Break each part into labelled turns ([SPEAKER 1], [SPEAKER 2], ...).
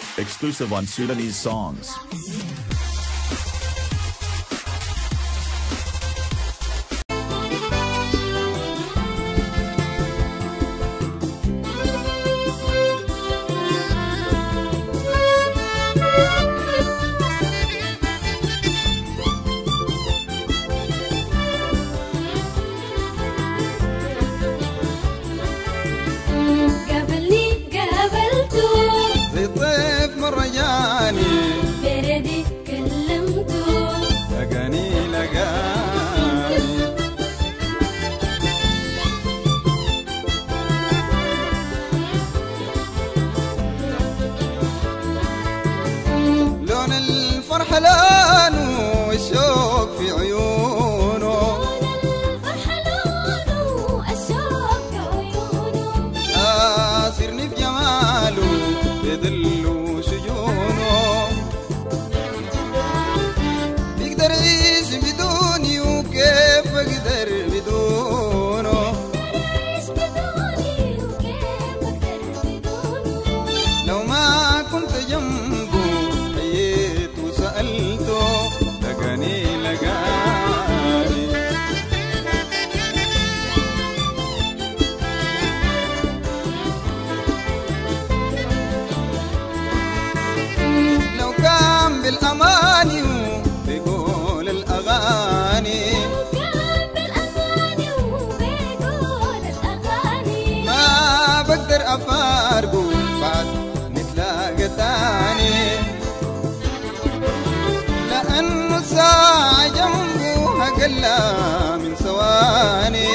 [SPEAKER 1] Exclusive on Sudanese songs.
[SPEAKER 2] بردي كلمته
[SPEAKER 3] لقاني لون الفرح لانه والشوق في عيونه،
[SPEAKER 2] لون الفرح لونه الشوق في عيونه،
[SPEAKER 3] آسرني في جماله بظله شجونه، بيقدر يعيش بدوني وكيف اقدر بدونه، لو ما كنت جنبه حييت وسألته لقاني لو كان بالأماني وبيقول الأغاني، ما بقدر أفارقه بعد نتلاقى تاني، لأنه ساعة جنبه أقل من ثواني،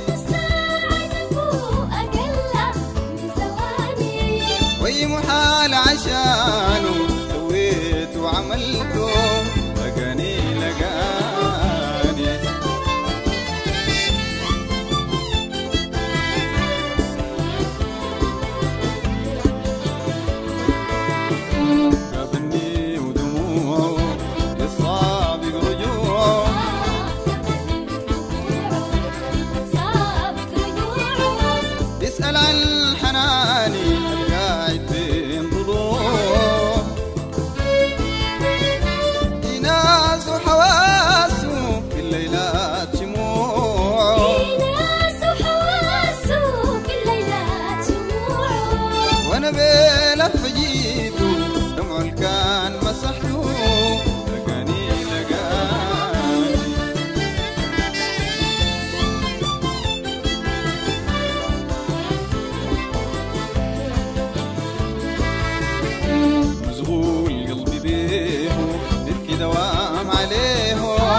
[SPEAKER 3] وأي محال عشانه سويت وعملته لقاني قابلني ودموعه للصابق رجوعه، يسأل عن حناني القاعد بين ضلوعه، يناس وحواسه في الليلات شموعه، وانا بلف جيته دمعه اللي كان مسحته لقاني مشغول قلبي بيه تبكي دوام عليه،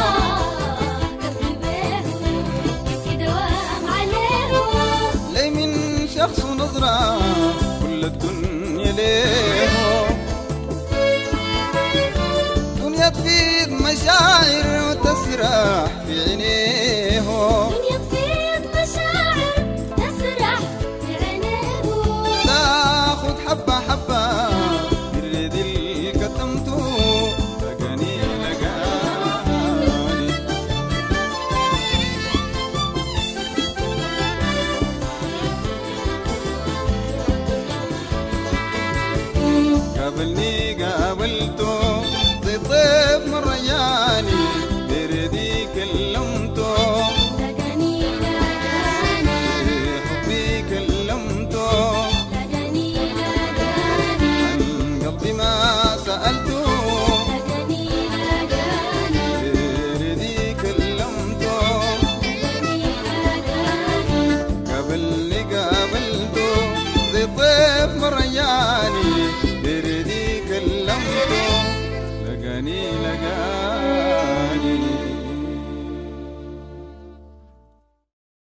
[SPEAKER 3] لي من شخص ونظرة كل الدنيا ليه، دنيا تفيض مشاعر وتسرح في عينيه، تاخد حبة حبة بالريد اللي كتمته لقاني قابلته زي طيف من رياني بردي كلمته، حبي كلمته، عن قلبي ما سألته بردي كلمته، قابلته زي طيف من رياني بردي كلمته لقاني